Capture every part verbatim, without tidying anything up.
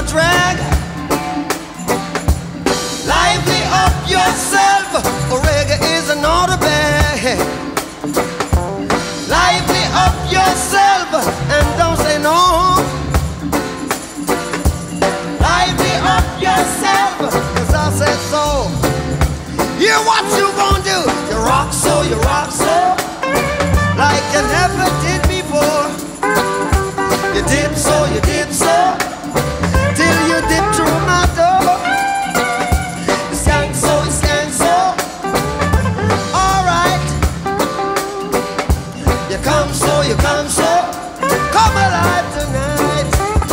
drag. Lively up yourself, reggae is an order bag. Lively up yourself and don't say no. Lively up yourself, cause I said so. Hear what you gonna do. You rock so, you rock so, like you never did before. You dip so, you dip so, till you dip through my door. You skank so, you skank so, alright. You come so, you come so, come alive tonight.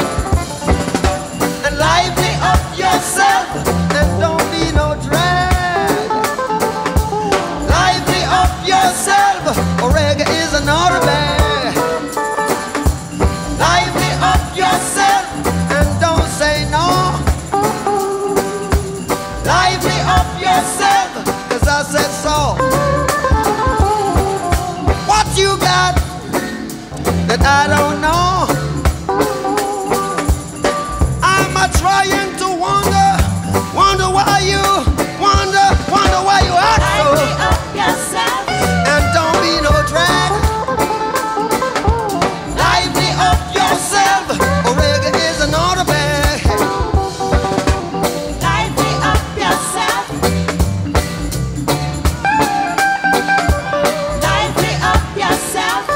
And lively up yourself and don't be no drag. Lively up yourself, reggae is an order bag. Lively up yourself and don't say no. Lively up yourself, cause I said so. What you got that I don't know? I'm a trying to wonder, wonder why you, wonder, wonder why you act so. Lively up yourself and don't be no drag. Lively up yourself, reggae is an order bag. Lively up yourself. Lively up yourself.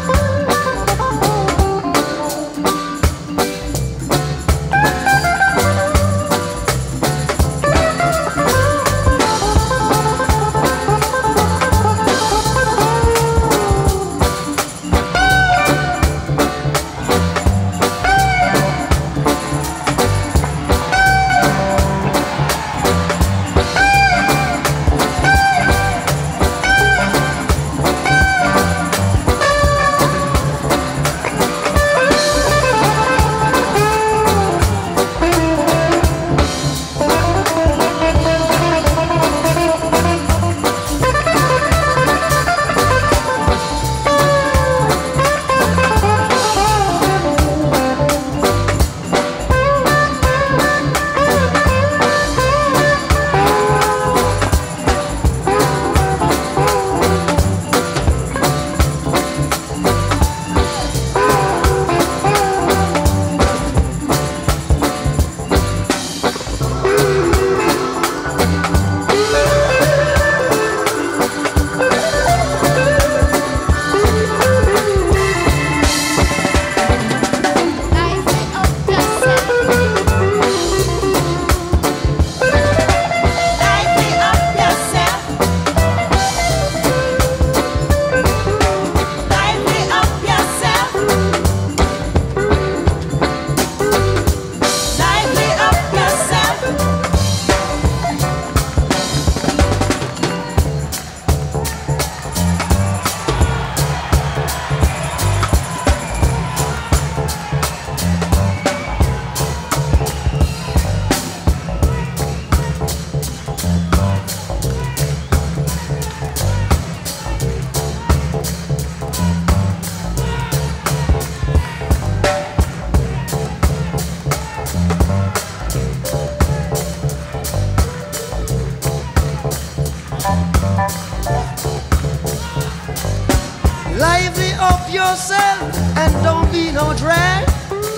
Lively up yourself and don't be no drag.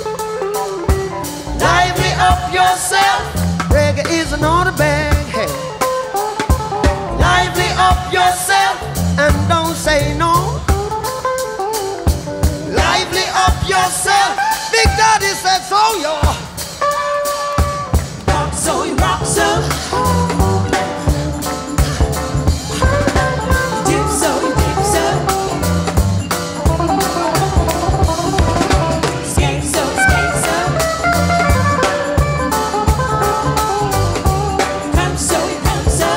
Lively up yourself, reggae is an order bag. Hey. Lively up yourself and don't say no. Lively up yourself, Big Daddy said so, y'all. Rock so, you rock so. Dip so, you dip so. Skate so, skate so. Come so, you come so.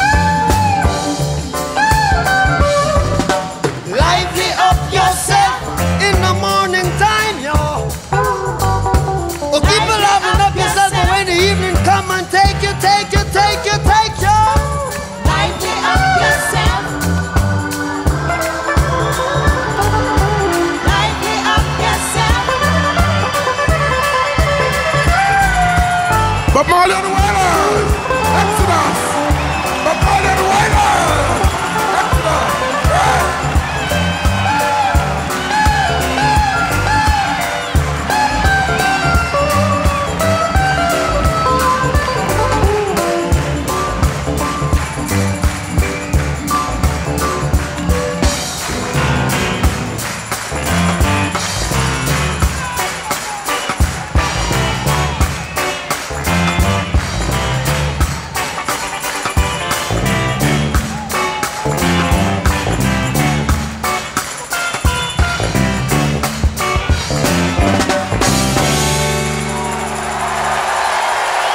Lively up yourself in the morning time, y'all. Marley and the Wailers. Exodus. The Marley and the Wailers. Exodus. Yeah.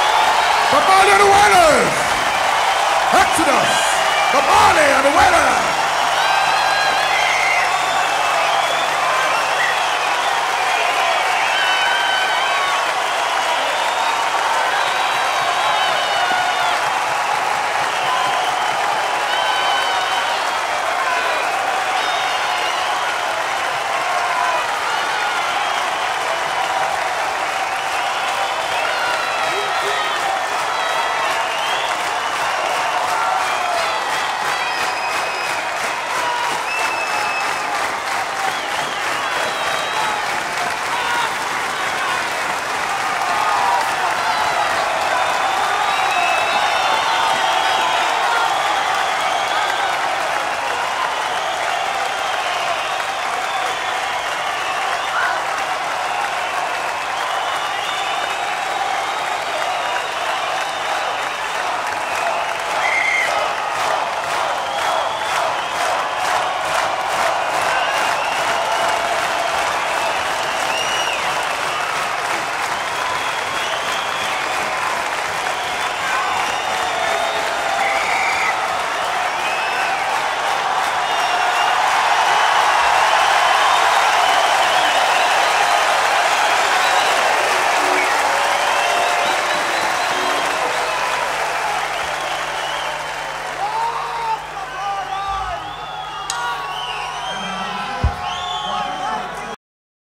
The Marley and the Wailers. Exodus. The Marley and the Wailers.